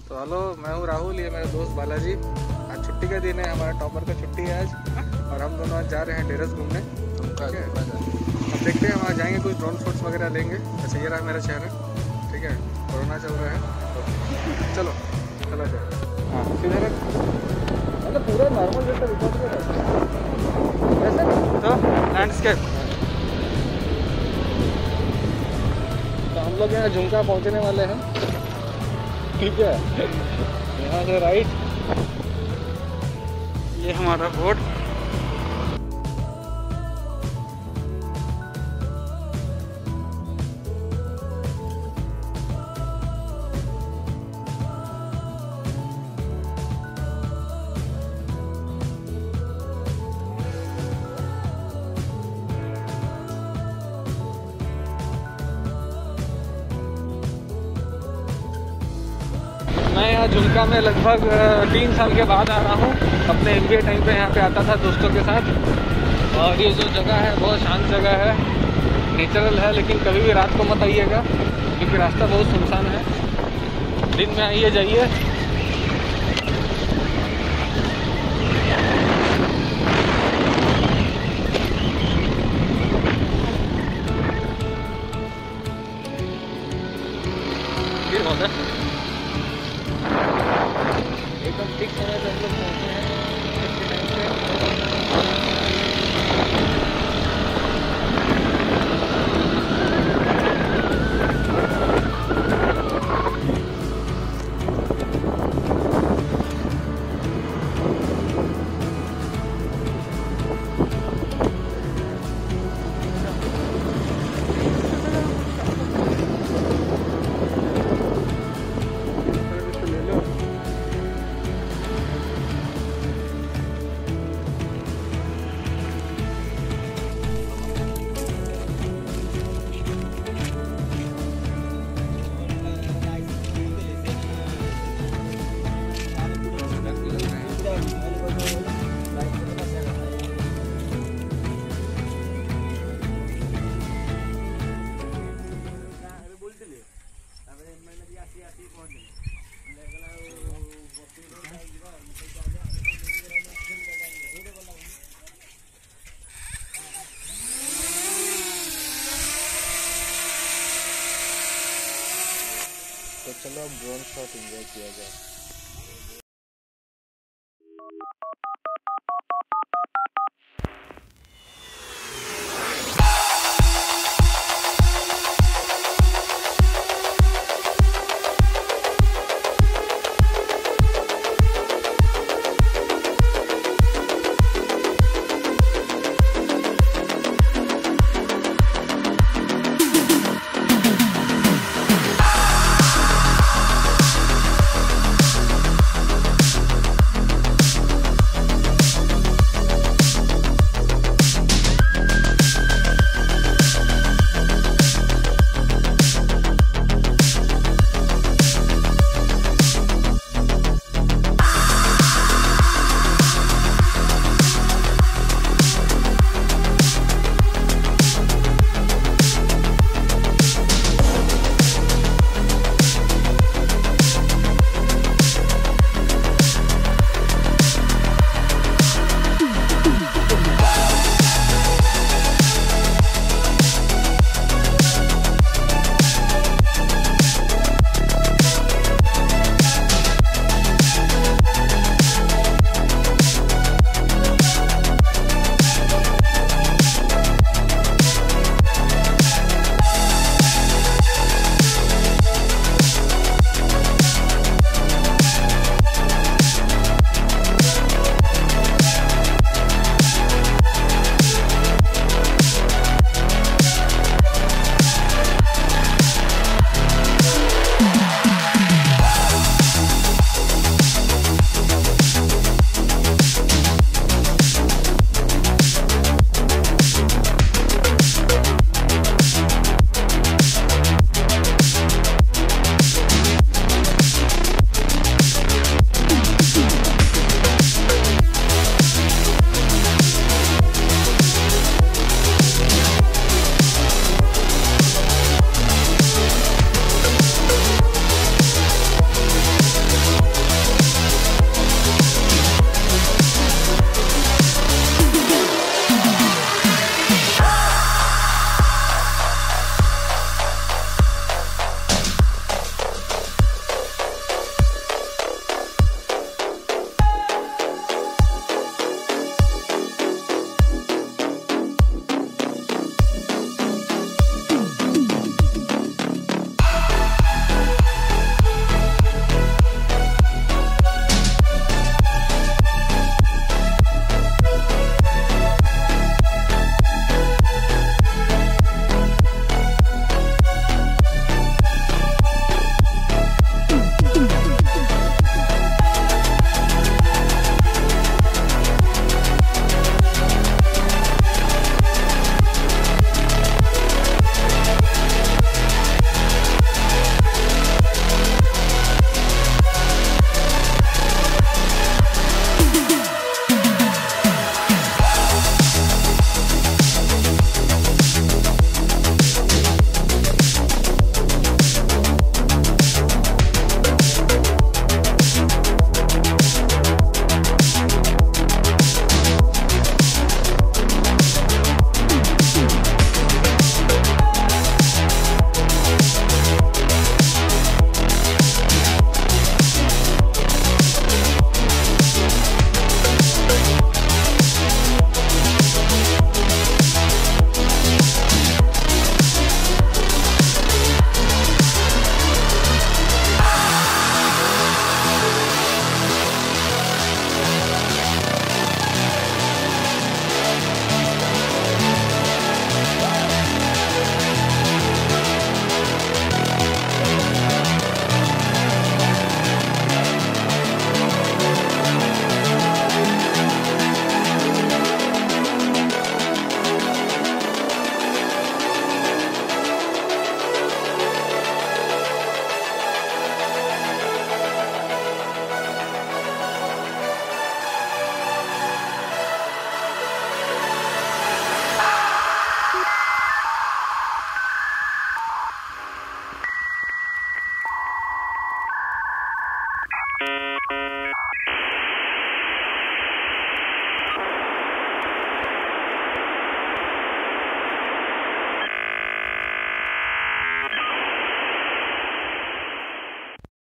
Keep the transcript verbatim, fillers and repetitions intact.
तो हेलो, मैं हूँ राहुल, ये मेरा दोस्त बालाजी। आज छुट्टी का दिन है, हमारा टॉपर का छुट्टी है आज, और हम दोनों आज जा रहे हैं टेरेस घूमने। झुमका ठीक है, झुमका अब देखते हैं वहाँ जाएंगे, कुछ ड्रोन शॉट्स वगैरह लेंगे। वैसे ये रहा मेरा चेहरा, ठीक है, कोरोना चल रहा है तो चलो चला जाए। हाँ सीधे रख, मतलब पूरा नॉर्मल जैसा रिकॉर्ड कर रहा है तो लैंडस्केप। तो हम लोग यहाँ झुमका पहुँचने वाले हैं, ठीक है। यहाँ से राइट, ये हमारा बोट। मैं यहाँ झुमका में लगभग तीन साल के बाद आ रहा हूँ। अपने एम बी ए टाइम पे यहाँ पे आता था दोस्तों के साथ। और ये जो जगह है बहुत शांत जगह है, नेचुरल है, लेकिन कभी भी रात को मत आइएगा क्योंकि रास्ता बहुत सुनसान है। दिन में आइए जाइए। फिर होता है एकदम ठीक समय पे हम लोग पहुँचे हैं इसके टाइम पे। तो चलो अब ड्रोन शॉट एंजॉय किया जाए।